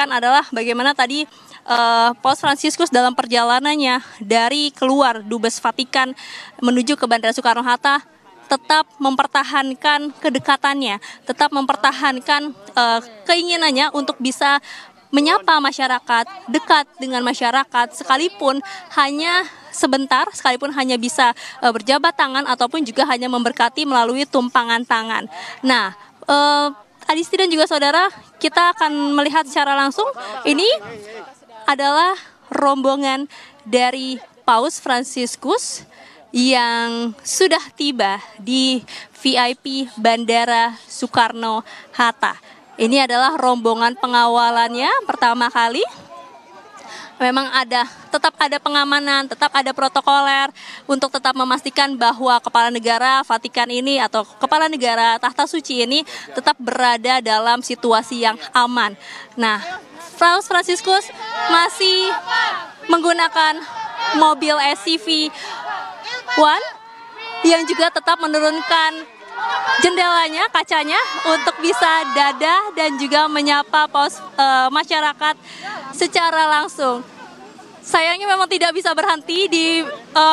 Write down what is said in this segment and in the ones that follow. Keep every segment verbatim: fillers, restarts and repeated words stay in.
gambarkan adalah bagaimana tadi uh, Paus Fransiskus dalam perjalanannya dari keluar Dubes Vatikan menuju ke Bandara Soekarno-Hatta tetap mempertahankan kedekatannya, tetap mempertahankan uh, keinginannya untuk bisa menyapa masyarakat, dekat dengan masyarakat, sekalipun hanya sebentar, sekalipun hanya bisa uh, berjabat tangan ataupun juga hanya memberkati melalui tumpangan tangan. Nah, uh, Adisti dan juga saudara, kita akan melihat secara langsung ini adalah rombongan dari Paus Fransiskus yang sudah tiba di V I P Bandara Soekarno-Hatta. Ini adalah rombongan pengawalannya pertama kali. Memang ada, tetap ada pengamanan, tetap ada protokoler untuk tetap memastikan bahwa kepala negara Vatikan ini atau kepala negara tahta suci ini tetap berada dalam situasi yang aman. Nah, Paus Fransiskus masih menggunakan mobil S U V One yang juga tetap menurunkan jendelanya, kacanya untuk bisa dadah dan juga menyapa paus e, masyarakat secara langsung. Sayangnya memang tidak bisa berhenti di e,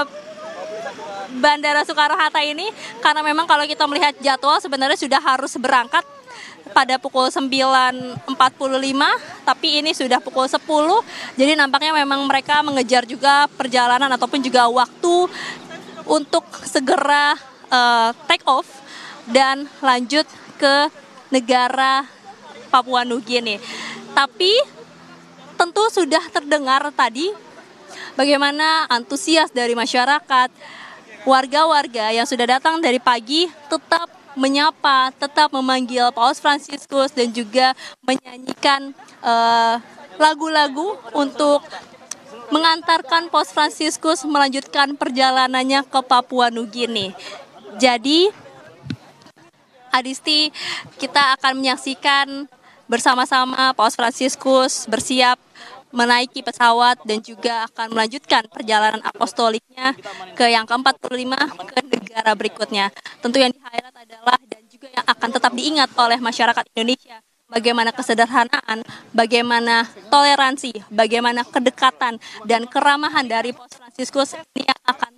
Bandara Soekarno-Hatta ini karena memang kalau kita melihat jadwal sebenarnya sudah harus berangkat pada pukul sembilan empat puluh lima, tapi ini sudah pukul sepuluh. Jadi nampaknya memang mereka mengejar juga perjalanan ataupun juga waktu untuk segera uh, take off dan lanjut ke negara Papua Nugini. Tapi tentu sudah terdengar tadi bagaimana antusias dari masyarakat, warga-warga yang sudah datang dari pagi tetap menyapa, tetap memanggil Paus Fransiskus dan juga menyanyikan uh, lagu-lagu untuk mengantarkan Paus Fransiskus melanjutkan perjalanannya ke Papua Nugini. Jadi, Adisti, kita akan menyaksikan bersama-sama Paus Fransiskus bersiap menaiki pesawat dan juga akan melanjutkan perjalanan apostoliknya ke yang ke empat puluh lima ke negara berikutnya. Tentu yang di-highlight adalah dan juga yang akan tetap diingat oleh masyarakat Indonesia, bagaimana kesederhanaan, bagaimana toleransi, bagaimana kedekatan dan keramahan dari Paus Fransiskus ini yang akan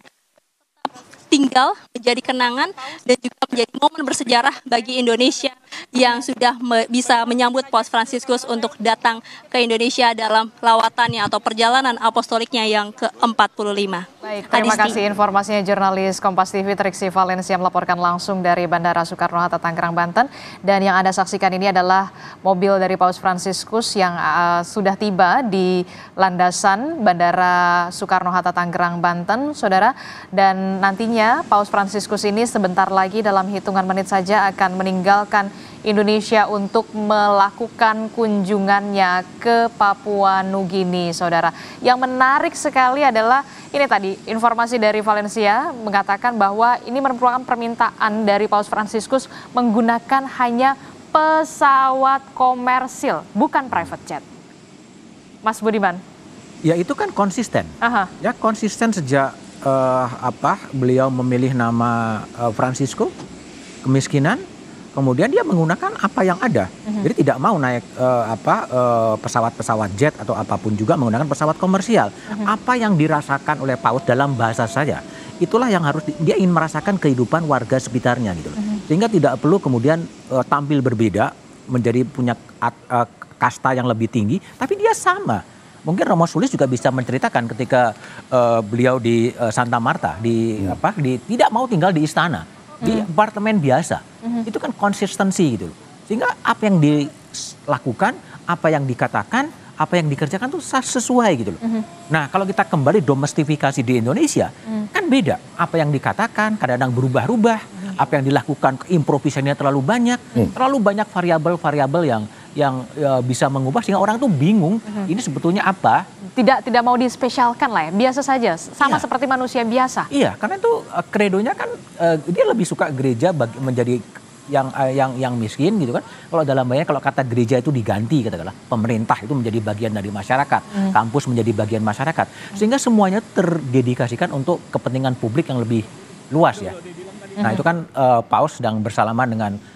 tinggal menjadi kenangan dan juga menjadi momen bersejarah bagi Indonesia yang sudah me- bisa menyambut Paus Fransiskus untuk datang ke Indonesia dalam lawatannya atau perjalanan apostoliknya yang ke empat puluh lima. Baik, terima Adisti. kasih informasinya jurnalis Kompas T V Triksi Valencia melaporkan langsung dari Bandara Soekarno-Hatta Tangerang, Banten. Dan yang Anda saksikan ini adalah mobil dari Paus Fransiskus yang uh, sudah tiba di landasan Bandara Soekarno-Hatta Tangerang, Banten, saudara. Dan nantinya Paus Fransiskus ini sebentar lagi dalam hitungan menit saja akan meninggalkan Indonesia untuk melakukan kunjungannya ke Papua Nugini, saudara. Yang menarik sekali adalah ini tadi informasi dari Valencia mengatakan bahwa ini merupakan permintaan dari Paus Fransiskus menggunakan hanya pesawat komersil, bukan private jet. Mas Budiman. Ya itu kan konsisten. Aha. Ya konsisten sejak uh, apa beliau memilih nama uh, Francisco, kemiskinan. Kemudian dia menggunakan apa yang ada, uh-huh. jadi tidak mau naik uh, apa uh, pesawat-pesawat jet atau apapun juga menggunakan pesawat komersial. Uh-huh. Apa yang dirasakan oleh Paus dalam bahasa saya, itulah yang harus di, dia ingin merasakan kehidupan warga sekitarnya gitu, uh-huh. sehingga tidak perlu kemudian uh, tampil berbeda, menjadi punya at, uh, kasta yang lebih tinggi, tapi dia sama. Mungkin Romo Sulis juga bisa menceritakan ketika uh, beliau di uh, Santa Marta, di uh-huh. apa, di tidak mau tinggal di istana. Di apartemen biasa, mm-hmm. itu kan konsistensi gitu. Sehingga apa yang dilakukan, apa yang dikatakan, apa yang dikerjakan itu sesuai gitu loh. Mm-hmm. Nah kalau kita kembali domestifikasi di Indonesia, mm. kan beda. Apa yang dikatakan kadang-kadang berubah-ubah, mm. apa yang dilakukan improvisasinya terlalu banyak, mm. terlalu banyak variabel-variabel yang yang ya, bisa mengubah sehingga orang tuh bingung uh-huh. ini sebetulnya apa. Tidak tidak mau dispesialkan lah ya, biasa saja, sama iya. seperti manusia biasa. Iya, karena itu uh, kredonya kan uh, dia lebih suka gereja bagi, menjadi yang uh, yang yang miskin gitu kan. Kalau dalam bahasa kalau kata gereja itu diganti katakanlah, pemerintah itu menjadi bagian dari masyarakat, hmm. kampus menjadi bagian masyarakat. Sehingga semuanya terdedikasikan untuk kepentingan publik yang lebih luas ya. Nah, itu kan uh, Paus sedang bersalaman dengan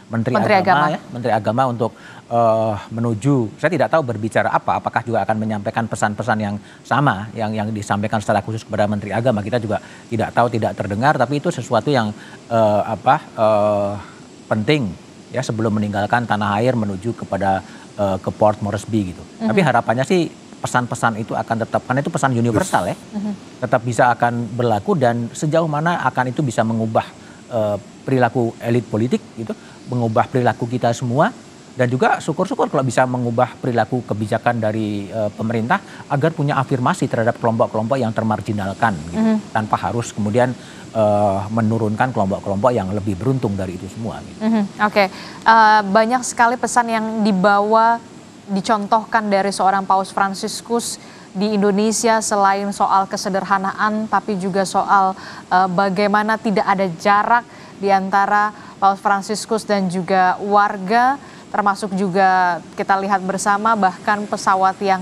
Menteri, Menteri Agama, Agama ya, Menteri Agama untuk uh, menuju. Saya tidak tahu berbicara apa, apakah juga akan menyampaikan pesan-pesan yang sama yang yang disampaikan secara khusus kepada Menteri Agama. Kita juga tidak tahu, tidak terdengar, tapi itu sesuatu yang uh, apa uh, penting ya sebelum meninggalkan tanah air menuju kepada uh, ke Port Moresby gitu. Mm-hmm. Tapi harapannya sih pesan-pesan itu akan tetap, karena itu pesan universal ya, mm-hmm. tetap bisa akan berlaku dan sejauh mana akan itu bisa mengubah uh, perilaku elit politik gitu, mengubah perilaku kita semua, dan juga syukur-syukur kalau bisa mengubah perilaku kebijakan dari uh, pemerintah agar punya afirmasi terhadap kelompok-kelompok yang termarginalkan gitu, mm-hmm. tanpa harus kemudian uh, menurunkan kelompok-kelompok yang lebih beruntung dari itu semua gitu. Mm-hmm. Oke, okay. uh, banyak sekali pesan yang dibawa, dicontohkan dari seorang Paus Fransiskus di Indonesia selain soal kesederhanaan, tapi juga soal uh, bagaimana tidak ada jarak di antara Paus Fransiskus dan juga warga, termasuk juga kita lihat bersama bahkan pesawat yang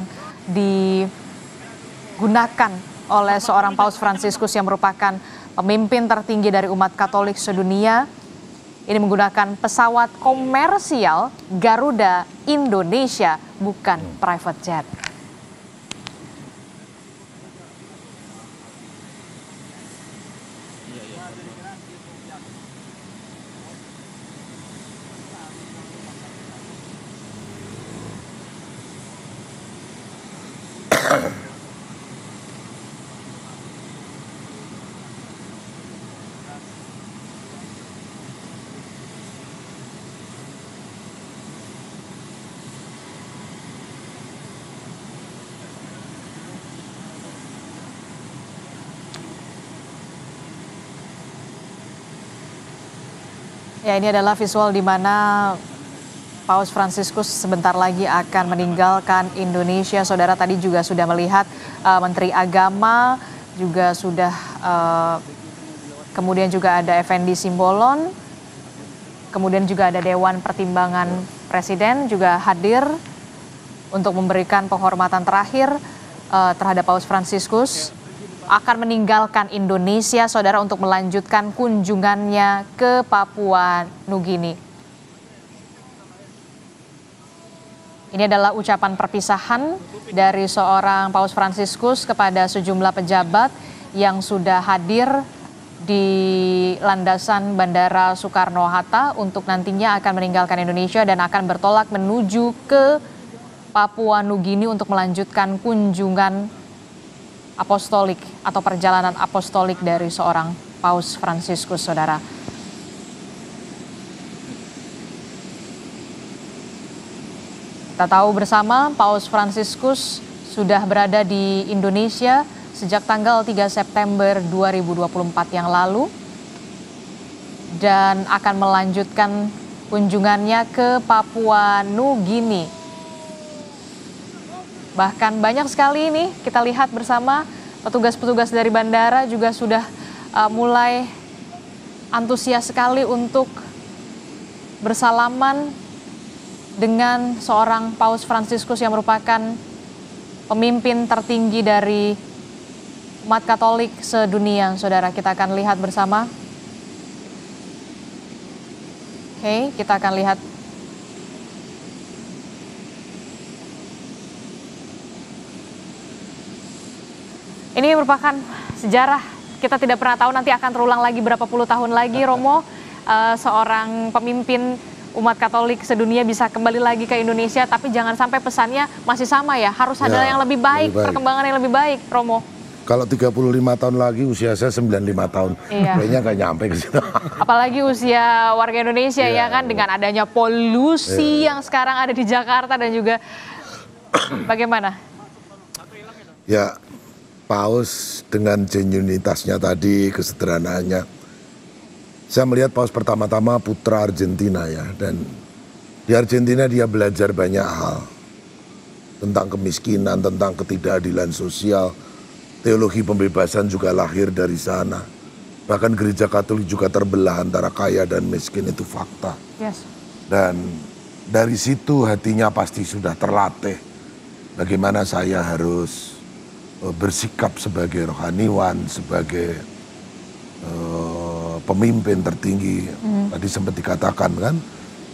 digunakan oleh seorang Paus Fransiskus yang merupakan pemimpin tertinggi dari umat Katolik sedunia. Ini menggunakan pesawat komersial Garuda Indonesia, bukan private jet. Ya, ini adalah visual di mana Paus Fransiskus sebentar lagi akan meninggalkan Indonesia. Saudara tadi juga sudah melihat uh, Menteri Agama, juga sudah uh, kemudian juga ada Effendi Simbolon, kemudian juga ada Dewan Pertimbangan Presiden juga hadir untuk memberikan penghormatan terakhir uh, terhadap Paus Fransiskus. Akan meninggalkan Indonesia, saudara, untuk melanjutkan kunjungannya ke Papua Nugini. Ini adalah ucapan perpisahan dari seorang Paus Fransiskus kepada sejumlah pejabat yang sudah hadir di landasan Bandara Soekarno-Hatta untuk nantinya akan meninggalkan Indonesia dan akan bertolak menuju ke Papua Nugini untuk melanjutkan kunjungan apostolik atau perjalanan apostolik dari seorang Paus Fransiskus, saudara. Kita tahu bersama Paus Fransiskus sudah berada di Indonesia sejak tanggal tiga September dua ribu dua puluh empat yang lalu dan akan melanjutkan kunjungannya ke Papua Nugini. Bahkan banyak sekali ini kita lihat bersama petugas-petugas dari bandara juga sudah uh, mulai antusias sekali untuk bersalaman dengan seorang Paus Fransiskus yang merupakan pemimpin tertinggi dari umat Katolik sedunia. Saudara, kita akan lihat bersama. Oke, kita akan lihat. Ini merupakan sejarah, kita tidak pernah tahu nanti akan terulang lagi berapa puluh tahun lagi, Romo, uh, seorang pemimpin umat Katolik sedunia bisa kembali lagi ke Indonesia, tapi jangan sampai pesannya masih sama ya, harus ada ya, yang lebih baik, lebih baik, perkembangan yang lebih baik, Romo. Kalau tiga puluh lima tahun lagi usia saya sembilan puluh lima tahun, iya. Kayaknya nggak nyampe ke situ. Apalagi usia warga Indonesia ya, ya kan, dengan adanya polusi ya. yang sekarang ada di Jakarta dan juga bagaimana? Ya, Paus dengan genuinitasnya tadi, kesederhanaannya. Saya melihat Paus pertama-tama putra Argentina ya, dan di Argentina dia belajar banyak hal tentang kemiskinan, tentang ketidakadilan sosial. Teologi pembebasan juga lahir dari sana. Bahkan gereja Katolik juga terbelah antara kaya dan miskin, itu fakta. Yes. Dan dari situ hatinya pasti sudah terlatih. Bagaimana saya harus bersikap sebagai rohaniwan, sebagai uh, pemimpin tertinggi. Mm. Tadi sempat dikatakan kan,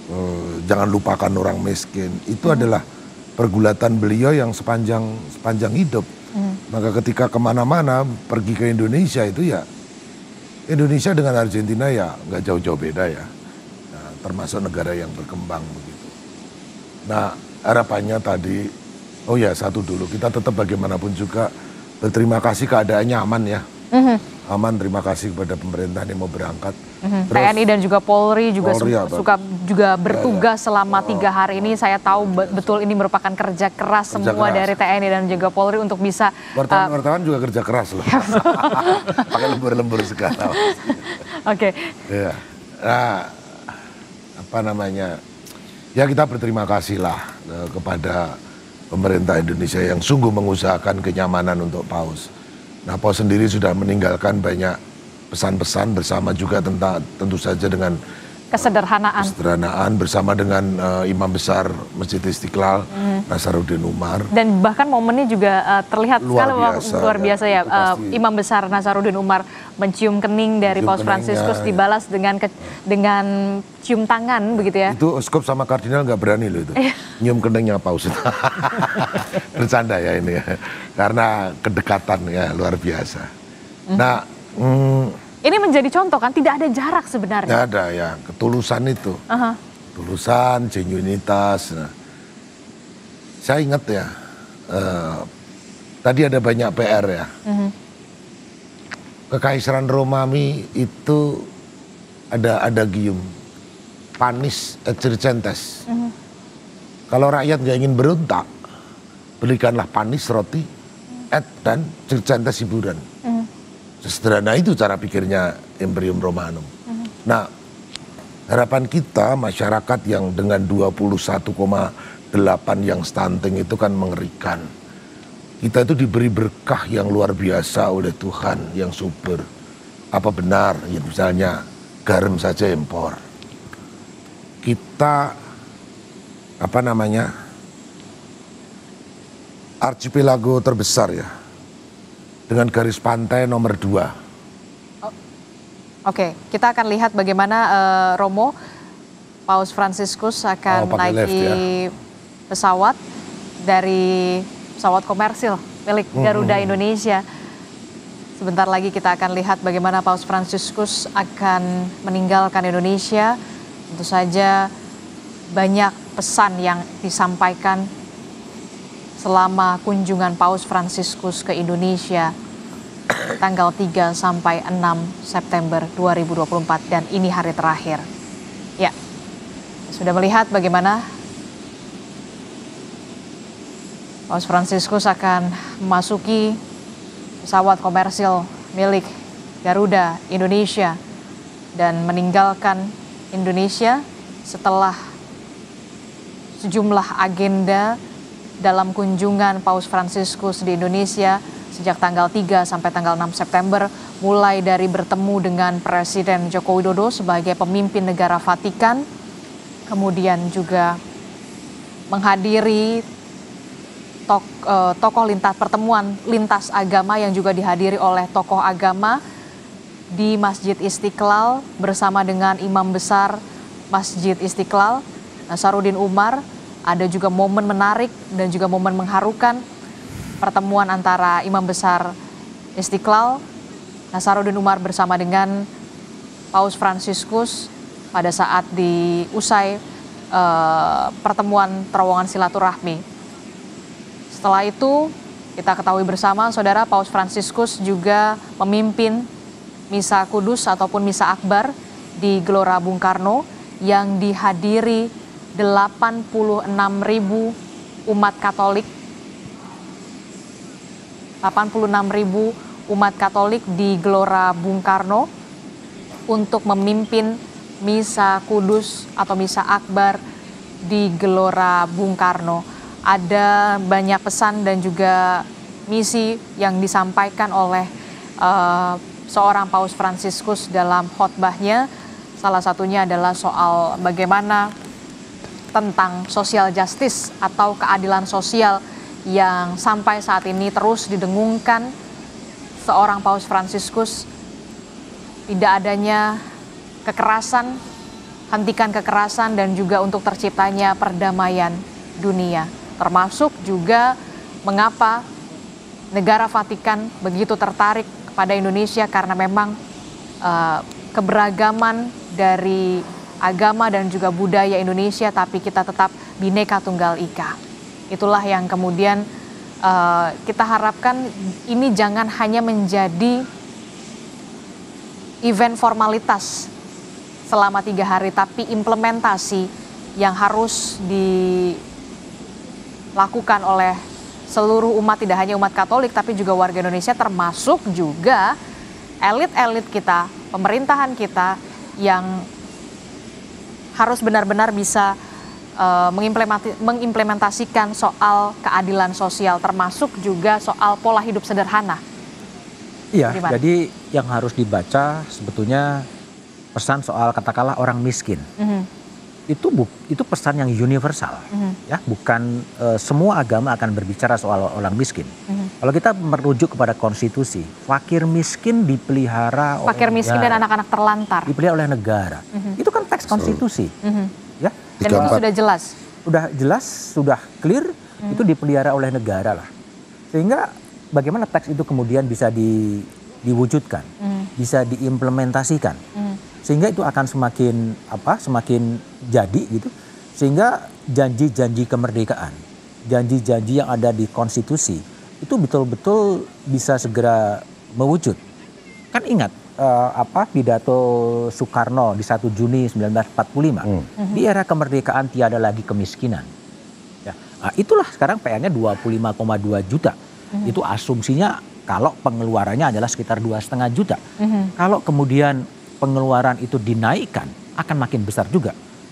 uh, jangan lupakan orang miskin. Itu hmm. adalah pergulatan beliau yang sepanjang sepanjang hidup. Hmm. Maka ketika kemana-mana pergi ke Indonesia itu ya, Indonesia dengan Argentina ya nggak jauh-jauh beda ya. Nah, termasuk negara yang berkembang begitu. Nah harapannya tadi, oh ya satu dulu, kita tetap bagaimanapun juga berterima kasih keadaannya aman ya. Mm-hmm. Aman, terima kasih kepada pemerintah yang mau berangkat. Mm-hmm. Terus, T N I dan juga Polri juga Polri, su- suka juga bertugas ya, ya. selama tiga hari ini. Saya tahu be- betul ini merupakan kerja keras kerja semua keras. dari T N I dan juga Polri untuk bisa. Wartawan-wartawan uh, juga kerja keras loh. Pakai lembur-lembur segala. Oke. Okay. Ya. Nah, apa namanya? Ya kita berterima kasih lah uh, kepada pemerintah Indonesia yang sungguh mengusahakan kenyamanan untuk Paus. Nah, Paus sendiri sudah meninggalkan banyak pesan-pesan bersama juga tentang tentu saja dengan kesederhanaan. Kesederhanaan bersama dengan uh, Imam Besar Masjid Istiqlal, hmm. Nasaruddin Umar. Dan bahkan momennya juga uh, terlihat luar sekali biasa, luar biasa ya. Uh, Imam Besar Nasaruddin Umar mencium kening dari Paus Fransiskus ya. dibalas dengan ke, dengan cium tangan begitu ya. Itu uskup sama kardinal nggak berani loh itu. Nyium keningnya Paus. Bercanda ya ini ya. Karena kedekatan ya luar biasa. Hmm. Nah, hmm, ini menjadi contoh kan, tidak ada jarak sebenarnya. Tidak ada ya, ketulusan itu. Uh-huh. Ketulusan, genuinitas. Nah, saya ingat ya, uh, tadi ada banyak P R ya. Uh-huh. Kekaisaran Romawi itu ada adagium, panis et circenses. Uh-huh. Kalau rakyat gak ingin berontak, belikanlah panis, roti, et dan circenses hiburan. Uh-huh. Sederhana itu cara pikirnya Imperium Romanum. Uh-huh. Nah, harapan kita masyarakat yang dengan dua puluh satu koma delapan yang stunting itu kan mengerikan. Kita itu diberi berkah yang luar biasa oleh Tuhan yang subur. Apa benar ya misalnya garam saja impor. Kita apa namanya? Archipelago terbesar ya. Dengan garis pantai nomor dua. Oh, Oke, okay. Kita akan lihat bagaimana uh, Romo, Paus Fransiskus akan oh, naiki ya. pesawat dari pesawat komersil milik Garuda hmm. Indonesia. Sebentar lagi kita akan lihat bagaimana Paus Fransiskus akan meninggalkan Indonesia. Tentu saja banyak pesan yang disampaikan selama kunjungan Paus Fransiskus ke Indonesia tanggal tiga sampai enam September dua ribu dua puluh empat dan ini hari terakhir. Ya, sudah melihat bagaimana Paus Fransiskus akan memasuki pesawat komersil milik Garuda Indonesia dan meninggalkan Indonesia setelah sejumlah agenda dalam kunjungan Paus Fransiskus di Indonesia sejak tanggal tiga sampai tanggal enam September, mulai dari bertemu dengan Presiden Joko Widodo sebagai pemimpin negara Vatikan, kemudian juga menghadiri tok, eh, tokoh lintas pertemuan lintas agama yang juga dihadiri oleh tokoh agama di Masjid Istiqlal bersama dengan Imam Besar Masjid Istiqlal, Nasaruddin Umar. Ada juga momen menarik dan juga momen mengharukan pertemuan antara Imam Besar Istiqlal, Nasaruddin Umar bersama dengan Paus Fransiskus pada saat diusai uh, pertemuan terowongan silaturahmi. Setelah itu kita ketahui bersama saudara, Paus Fransiskus juga memimpin Misa Kudus ataupun Misa Akbar di Gelora Bung Karno yang dihadiri delapan puluh enam ribu umat Katolik. delapan puluh enam ribu umat Katolik di Gelora Bung Karno untuk memimpin Misa Kudus atau Misa Akbar di Gelora Bung Karno. Ada banyak pesan dan juga misi yang disampaikan oleh uh, seorang Paus Fransiskus dalam khotbahnya. Salah satunya adalah soal bagaimana tentang social justice atau keadilan sosial yang sampai saat ini terus didengungkan seorang Paus Fransiskus. Tidak adanya kekerasan hentikan kekerasan dan juga untuk terciptanya perdamaian dunia. Termasuk juga mengapa negara Vatikan begitu tertarik kepada Indonesia karena memang uh, keberagaman dari agama dan juga budaya Indonesia, tapi kita tetap Bhinneka Tunggal Ika. Itulah yang kemudian uh, kita harapkan ini jangan hanya menjadi event formalitas selama tiga hari, tapi implementasi yang harus dilakukan oleh seluruh umat, tidak hanya umat Katolik, tapi juga warga Indonesia, termasuk juga elit-elit kita, pemerintahan kita yang harus benar-benar bisa uh, mengimplementasikan soal keadilan sosial, termasuk juga soal pola hidup sederhana. Iya, Gimana? jadi yang harus dibaca sebetulnya pesan soal katakanlah orang miskin. Mm-hmm. Itu bu, itu pesan yang universal, mm-hmm. ya, bukan uh, semua agama akan berbicara soal orang miskin. Mm-hmm. Kalau kita merujuk kepada konstitusi, fakir miskin dipelihara oleh fakir miskin negara, dan anak-anak terlantar dipelihara oleh negara. Mm-hmm. Itu kan teks konstitusi, mm-hmm. ya. Dan itu sudah jelas. Sudah jelas, sudah clear, mm-hmm. itu dipelihara oleh negara lah. Sehingga bagaimana teks itu kemudian bisa di, diwujudkan, mm-hmm. bisa diimplementasikan. Mm-hmm. Sehingga itu akan semakin apa semakin jadi gitu, sehingga janji-janji kemerdekaan, janji-janji yang ada di konstitusi itu betul-betul bisa segera mewujud. Kan ingat uh, apa pidato Soekarno di satu Juni sembilan belas empat puluh lima, hmm. di era kemerdekaan tiada lagi kemiskinan. Ya, nah, itulah sekarang P R-nya dua puluh lima koma dua juta. Hmm. Itu asumsinya kalau pengeluarannya adalah sekitar dua koma lima juta. Hmm. Kalau kemudian pengeluaran itu dinaikkan, akan makin besar juga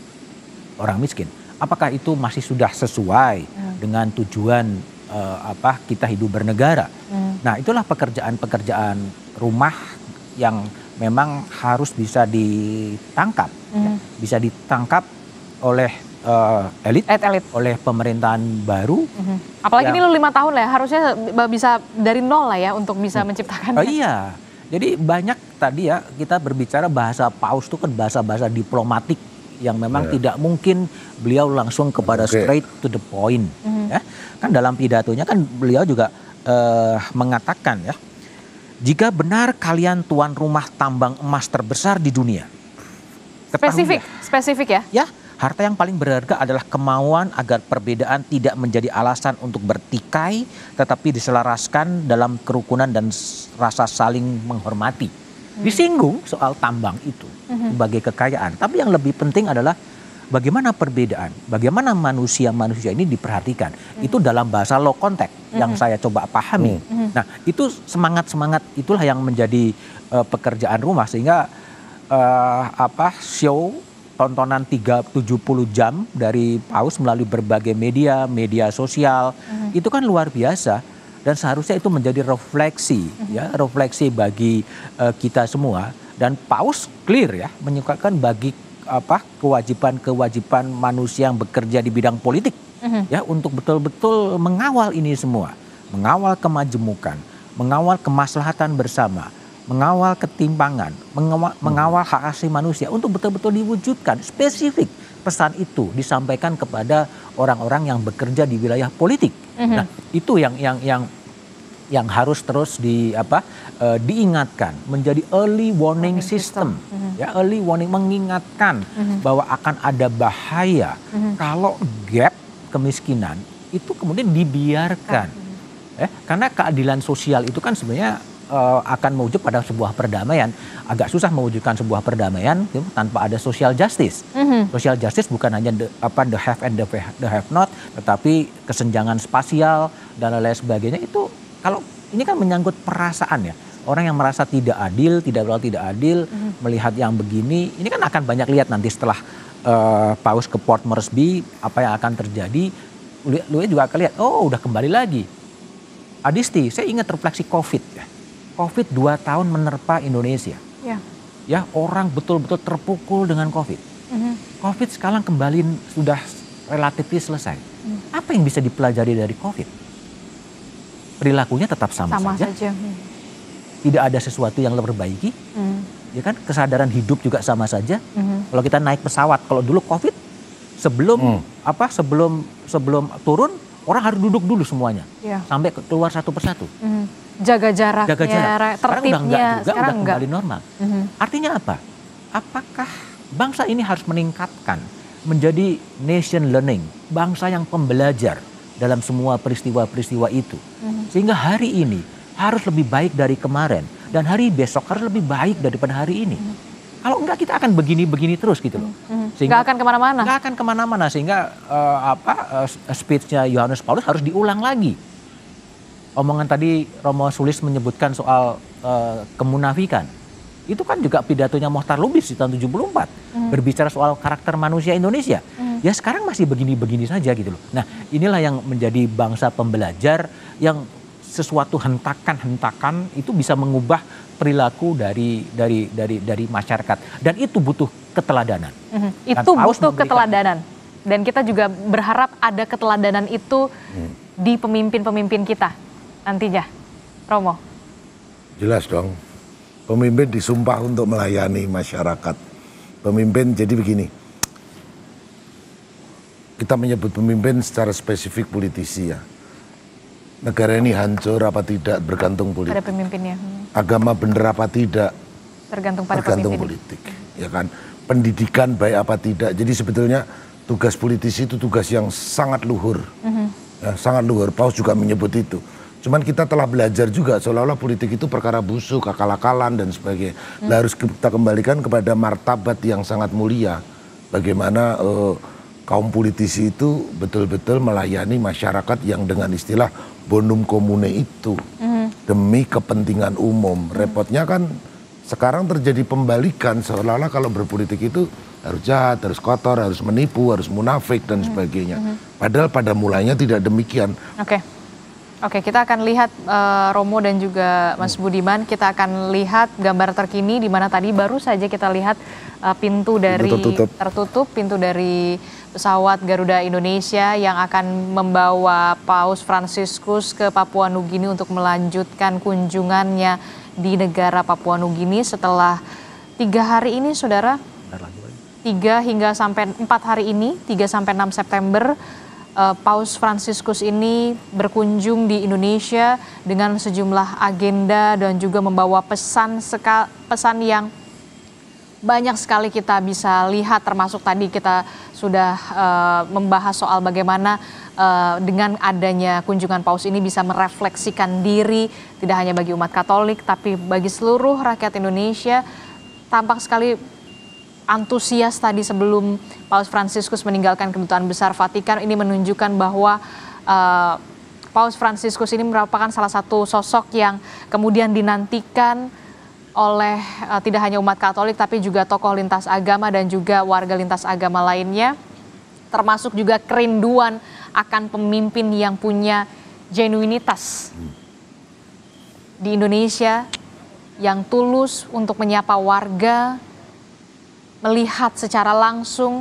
orang miskin. Apakah itu masih sudah sesuai hmm. dengan tujuan uh, apa kita hidup bernegara? Hmm. Nah, itulah pekerjaan-pekerjaan rumah yang memang harus bisa ditangkap, hmm. ya, bisa ditangkap oleh uh, elit, elit, oleh pemerintahan baru. Hmm. Apalagi yang, ini lu lima tahun lah ya, harusnya bisa dari nol lah ya untuk bisa hmm. menciptakan. Oh iya. Jadi banyak tadi ya kita berbicara bahasa paus itu kan bahasa-bahasa diplomatik yang memang yeah. tidak mungkin beliau langsung kepada okay. straight to the point. Mm-hmm. Ya. Kan dalam pidatonya kan beliau juga uh, mengatakan ya, jika benar kalian tuan rumah tambang emas terbesar di dunia. Spesifik, spesifik ya? Ya, harta yang paling berharga adalah kemauan agar perbedaan tidak menjadi alasan untuk bertikai, tetapi diselaraskan dalam kerukunan dan rasa saling menghormati. Hmm. Disinggung soal tambang itu hmm. sebagai kekayaan. Tapi yang lebih penting adalah bagaimana perbedaan, bagaimana manusia-manusia ini diperhatikan. Hmm. Itu dalam bahasa low contact hmm. yang saya coba pahami. Hmm. Nah, itu semangat-semangat itulah yang menjadi uh, pekerjaan rumah, sehingga uh, apa show tontonan tiga tujuh puluh jam dari paus melalui berbagai media, media sosial, uh-huh. itu kan luar biasa dan seharusnya itu menjadi refleksi, uh-huh. ya, refleksi bagi uh, kita semua. Dan paus clear ya menyukakan bagi apa kewajiban-kewajiban manusia yang bekerja di bidang politik, uh-huh. ya, untuk betul-betul mengawal ini semua, mengawal kemajemukan, mengawal kemaslahatan bersama, mengawal ketimpangan, mengawal, hmm. mengawal hak asasi manusia untuk betul-betul diwujudkan. Spesifik pesan itu disampaikan kepada orang-orang yang bekerja di wilayah politik. Hmm. Nah, itu yang yang yang yang harus terus di apa uh, diingatkan, menjadi early warning system, system. Hmm. ya, early warning, mengingatkan hmm. bahwa akan ada bahaya hmm. kalau gap kemiskinan itu kemudian dibiarkan. Hmm. Eh, karena keadilan sosial itu kan sebenarnya Uh, akan mewujud pada sebuah perdamaian. Agak susah mewujudkan sebuah perdamaian gitu, tanpa ada social justice. Mm-hmm. Social justice bukan hanya the, apa the have and the, the have not, tetapi kesenjangan spasial dan lain-lain sebagainya. Itu kalau ini kan menyangkut perasaan ya. Orang yang merasa tidak adil, tidak berlaku tidak adil, mm-hmm. melihat yang begini, ini kan akan banyak lihat nanti setelah uh, paus ke Port Moresby apa yang akan terjadi. Lu, lu juga akan lihat, oh udah kembali lagi. Adisti, saya ingat refleksi COVID ya. COVID dua tahun menerpa Indonesia. Ya, ya, orang betul-betul terpukul dengan COVID. Mm-hmm. COVID sekarang kembali sudah relatif selesai. Mm. Apa yang bisa dipelajari dari COVID? Perilakunya tetap sama, sama saja. saja. Tidak ada sesuatu yang diperbaiki. Mm. ya kan, kesadaran hidup juga sama saja. Mm-hmm. Kalau kita naik pesawat, kalau dulu COVID sebelum mm. apa sebelum sebelum turun orang harus duduk dulu semuanya, yeah. sampai keluar satu persatu. Mm-hmm. Jaga jaraknya, Jaga jarak. tertibnya. Sekarang udah enggak juga, sekarang udah enggak. kembali normal. Mm-hmm. Artinya apa? Apakah bangsa ini harus meningkatkan menjadi nation learning, bangsa yang pembelajar dalam semua peristiwa-peristiwa itu, mm-hmm. sehingga hari ini harus lebih baik dari kemarin. Dan hari besok harus lebih baik daripada hari ini. Hmm. Kalau enggak kita akan begini-begini terus gitu loh. Hmm. Sehingga, enggak akan kemana-mana. Enggak akan kemana-mana sehingga uh, apa uh, speech-nya Yohanes Paulus harus diulang lagi. Omongan tadi Romo Sulis menyebutkan soal uh, kemunafikan. Itu kan juga pidatonya Mohtar Lubis di tahun tujuh puluh empat. Hmm. Berbicara soal karakter manusia Indonesia. Hmm. Ya sekarang masih begini-begini saja gitu loh. Nah inilah yang menjadi bangsa pembelajar yang sesuatu hentakan-hentakan itu bisa mengubah perilaku dari dari dari dari masyarakat dan itu butuh keteladanan. Mm-hmm. Itu butuh keteladanan dan kita juga berharap ada keteladanan itu hmm. di pemimpin-pemimpin kita nantinya. Romo. Jelas dong. Pemimpin disumpah untuk melayani masyarakat. Pemimpin jadi begini. Kita menyebut pemimpin secara spesifik politisi ya. Negara ini hancur apa tidak bergantung politik. Pada pemimpinnya. Hmm. Agama benar apa tidak tergantung pada tergantung pemimpin. politik. Ya kan. Pendidikan baik apa tidak. Jadi sebetulnya tugas politisi itu tugas yang sangat luhur. Mm-hmm. Ya, sangat luhur. Paus juga menyebut itu. Cuman kita telah belajar juga seolah-olah politik itu perkara busuk, akal-akalan dan sebagainya. Mm. Nah, harus kita kembalikan kepada martabat yang sangat mulia. Bagaimana uh, kaum politisi itu betul-betul melayani masyarakat yang dengan istilah bonum commune itu mm-hmm. demi kepentingan umum. Repotnya kan sekarang terjadi pembalikan seolah-olah kalau berpolitik itu harus jahat, harus kotor, harus menipu, harus munafik dan mm-hmm. sebagainya. Mm-hmm. Padahal pada mulanya tidak demikian. Oke, okay. oke okay, kita akan lihat uh, Romo dan juga Mas mm. Budiman. Kita akan lihat gambar terkini di mana tadi baru saja kita lihat uh, pintu dari tertutup. tertutup, pintu dari pesawat Garuda Indonesia yang akan membawa Paus Fransiskus ke Papua Nugini untuk melanjutkan kunjungannya di negara Papua Nugini setelah tiga hari ini, saudara. Tiga hingga sampai empat hari ini, tiga sampai enam September, uh, Paus Fransiskus ini berkunjung di Indonesia dengan sejumlah agenda dan juga membawa pesan seka, pesan yang banyak sekali kita bisa lihat, termasuk tadi kita sudah uh, membahas soal bagaimana uh, dengan adanya kunjungan Paus ini bisa merefleksikan diri tidak hanya bagi umat Katolik tapi bagi seluruh rakyat Indonesia. Tampak sekali antusias tadi sebelum Paus Fransiskus meninggalkan Kedutaan Besar Vatikan. Ini menunjukkan bahwa uh, Paus Fransiskus ini merupakan salah satu sosok yang kemudian dinantikan oleh uh, tidak hanya umat Katolik tapi juga tokoh lintas agama dan juga warga lintas agama lainnya, termasuk juga kerinduan akan pemimpin yang punya genuinitas di Indonesia, yang tulus untuk menyapa warga, melihat secara langsung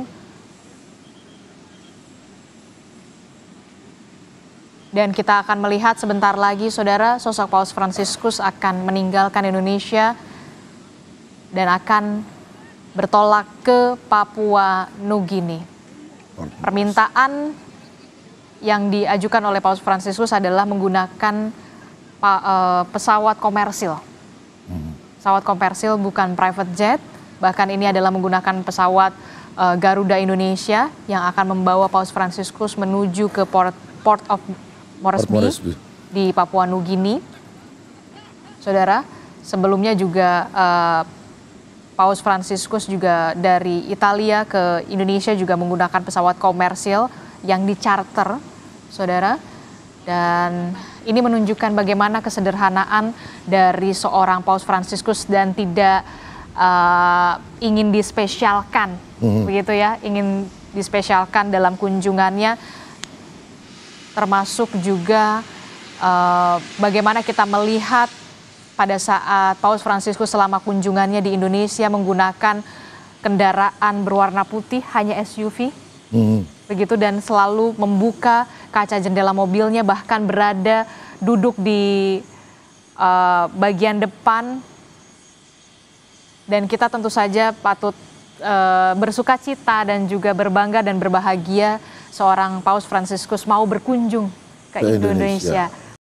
dan kita akan melihat sebentar lagi, saudara, sosok Paus Fransiskus akan meninggalkan Indonesia dan akan bertolak ke Papua Nugini. Permintaan yang diajukan oleh Paus Fransiskus adalah menggunakan pesawat komersil. Pesawat komersil bukan private jet, bahkan ini adalah menggunakan pesawat Garuda Indonesia yang akan membawa Paus Fransiskus menuju ke Port, Port of Moresby, Moresby di Papua Nugini. Saudara, sebelumnya juga uh, Paus Fransiskus juga dari Italia ke Indonesia juga menggunakan pesawat komersil yang dicharter, saudara. Dan ini menunjukkan bagaimana kesederhanaan dari seorang Paus Fransiskus dan tidak uh, ingin dispesialkan, mm-hmm. begitu ya, ingin dispesialkan dalam kunjungannya. Termasuk juga uh, bagaimana kita melihat pada saat Paus Fransiskus selama kunjungannya di Indonesia menggunakan kendaraan berwarna putih, hanya S U V, mm. begitu, dan selalu membuka kaca jendela mobilnya, bahkan berada duduk di uh, bagian depan Dan kita tentu saja patut uh, bersuka cita dan juga berbangga dan berbahagia seorang Paus Fransiskus mau berkunjung ke, ke Indonesia. Indonesia.